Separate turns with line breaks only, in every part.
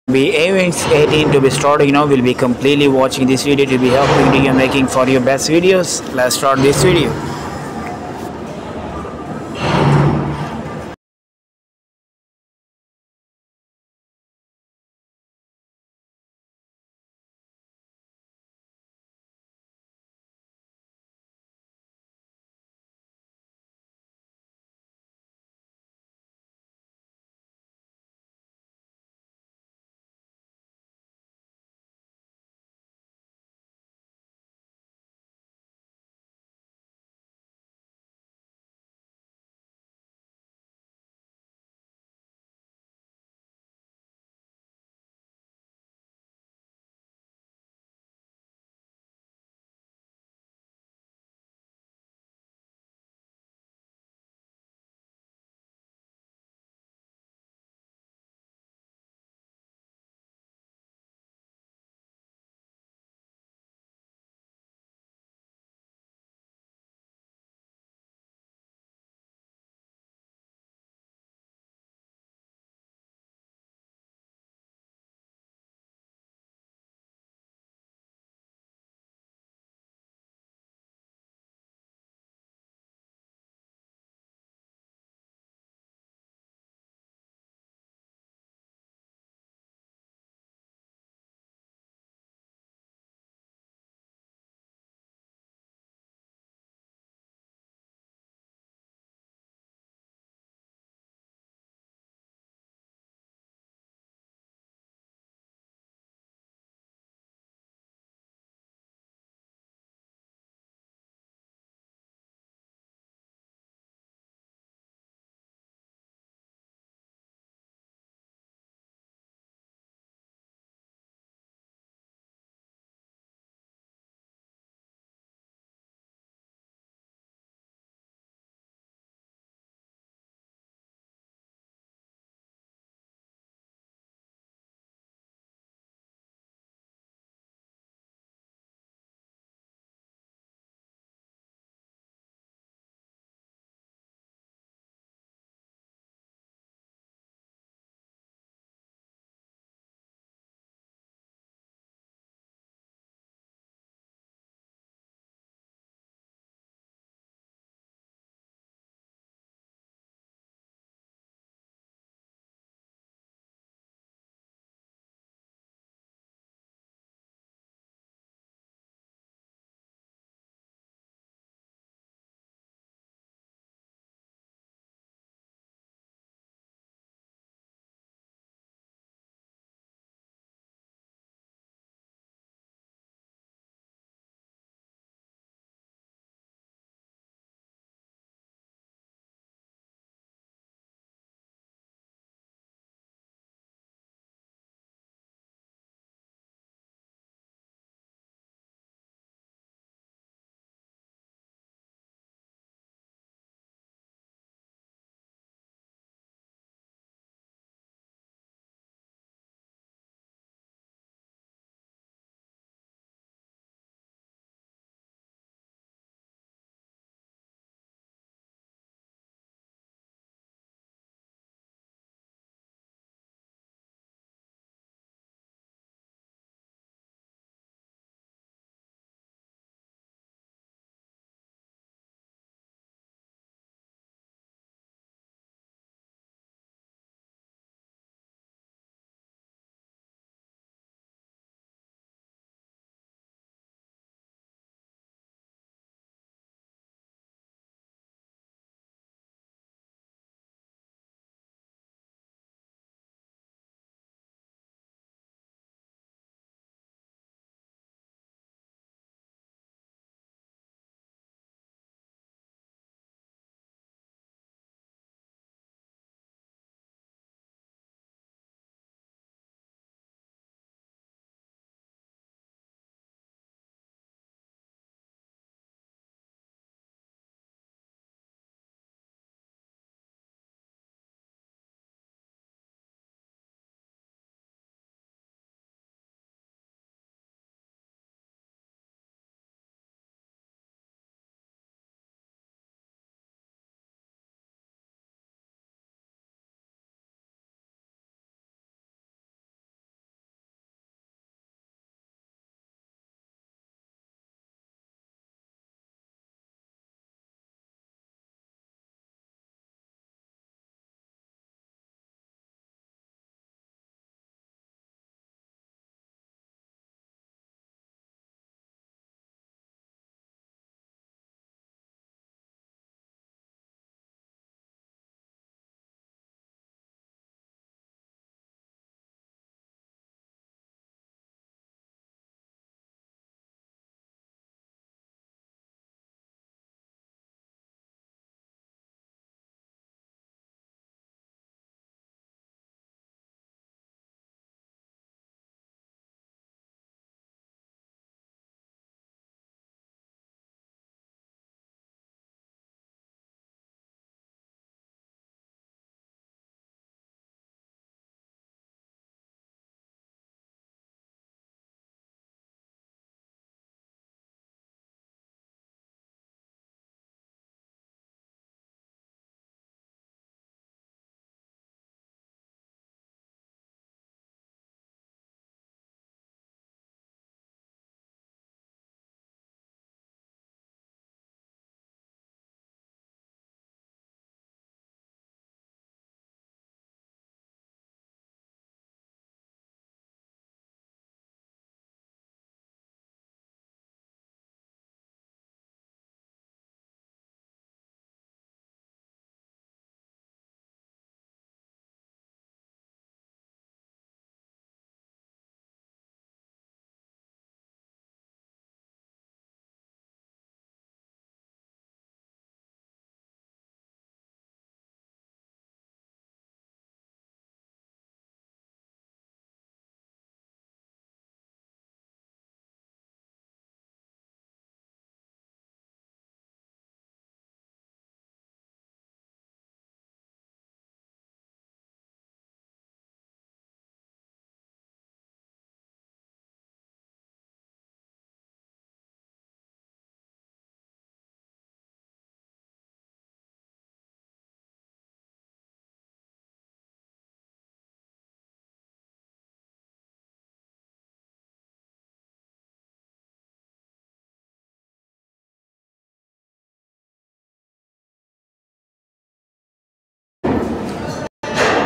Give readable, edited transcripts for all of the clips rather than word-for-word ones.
be events 18 to be started. We'll be completely watching this video to be helping you making for your best videos. Let's start this video.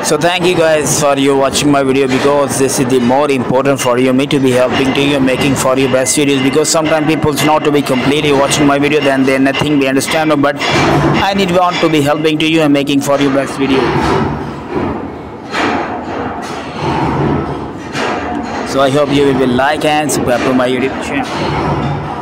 So thank you guys for you watching my video, because this is the more important for you, me to be helping to you, making for you best videos, because sometimes people not to be completely watching my video, then they nothing be understand, but I need want to be helping to you and making for you best video. So I hope you will like and subscribe to my YouTube channel.